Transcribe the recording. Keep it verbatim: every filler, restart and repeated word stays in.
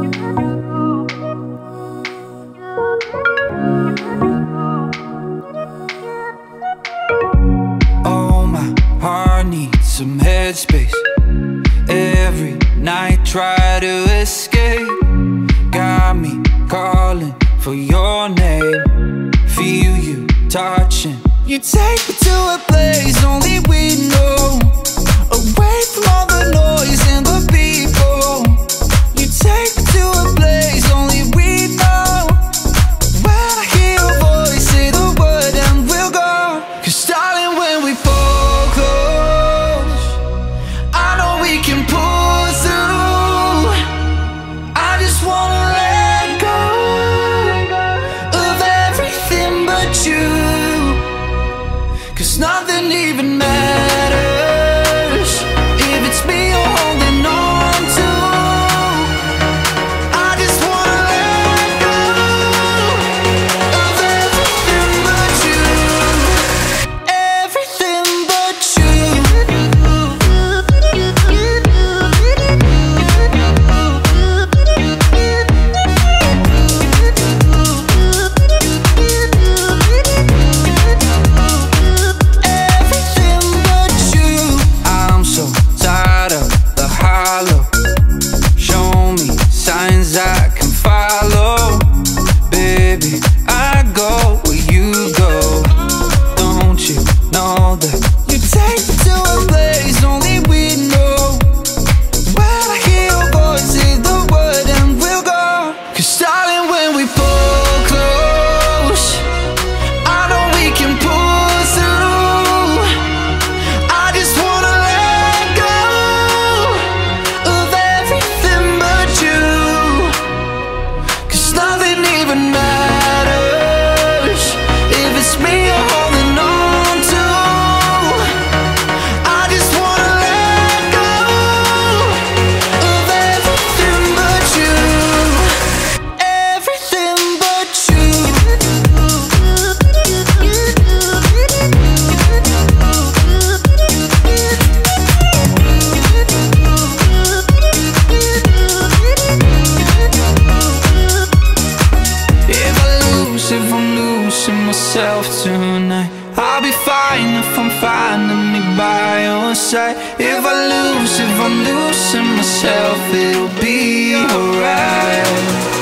Oh, my heart needs some headspace. Every night try to escape. Got me calling for your name. Feel you touching. You take me to a place only we know, away from all the noise and the people. You take me to a place only we know. When I hear your voice, say the word and we'll go. Cause darling, when we fall close, I know we can pull through. I just wanna let go of everything but you. Cause nothing even matters if it's me you're holding on to. I just wanna let go of everything but you. Everything but you. I'm so tired of the hollow. Show me signs I can follow. Baby, I go where you go. Don't you know that you take me to a place only we know. When I hear your voice, say the word and we'll go. Cause darling, when we pull close, I know we can pull through. I just wanna let go of everything but you. Cause nothing even matters if it's me you're holding on to. I just wanna let go of everything but you. Everything but you. If I lose, if I'm losing myself tonight, I'll be fine if I'm finding me by your side. If I lose, if I'm losing myself, it'll be alright.